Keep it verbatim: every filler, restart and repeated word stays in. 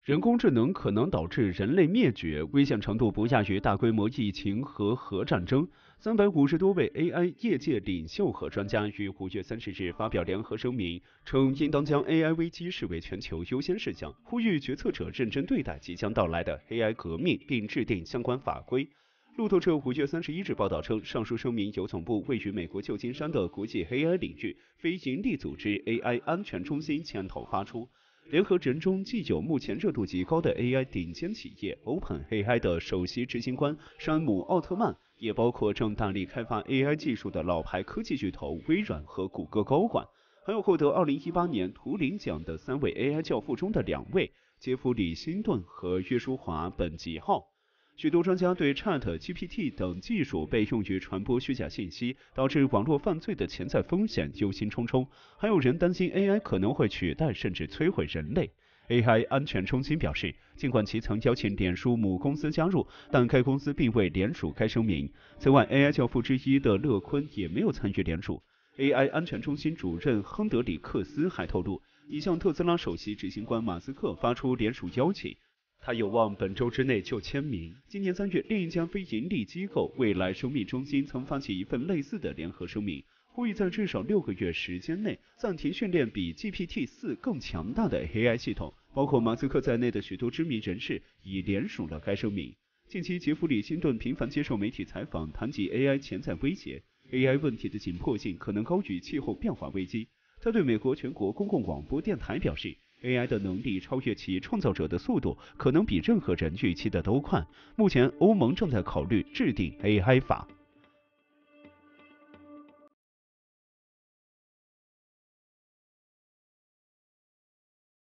人工智能可能导致人类灭绝，危险程度不亚于大规模疫情和核战争。三百五十多位 A I 业界领袖和专家于五月三十日发表联合声明，称应当将 A I 危机视为全球优先事项，呼吁决策者认真对待即将到来的 A I 革命，并制定相关法规。路透社五月三十一日报道称，上述声明由总部位于美国旧金山的国际 A I 领域非营利组织 A I 安全中心牵头发出。联合人中既有目前热度极高的 A I 顶尖企业 OpenAI 的首席执行官山姆·奥特曼，也包括正大力开发 A I 技术的老牌科技巨头微软和谷歌高管，还有获得二零一八年图灵奖的三位 A I 教父中的两位杰弗里·辛顿和约书华·本吉浩。许多专家对 ChatGPT 等技术被用于传播虚假信息，导致网络犯罪的潜在风险忧心忡忡，还有人担心 A I 可能会取代甚至摧毁人类。A I 安全中心表示，尽管其曾邀请脸书母公司加入，但该公司并未联署该声明。此外 ，A I 教父之一的勒昆也没有参与联署。A I 安全中心主任亨德里克斯还透露，已向特斯拉首席执行官马斯克发出联署邀请。他有望本周之内就签名。今年三月，另一家非营利机构未来生命中心曾发起一份类似的联合声明，呼吁在至少六个月时间内暂停训练比 G P T 四 更强大的 A I 系统。包括马斯克在内的许多知名人士已联署了该声明。近期，杰弗里·辛顿频繁接受媒体采访，谈及 A I 潜在威胁。A I 问题的紧迫性可能高于气候变化危机。他对美国全国公共广播电台表示， A I 的能力超越其创造者的速度，可能比任何人预期的都快。目前，欧盟正在考虑制定 A I 法。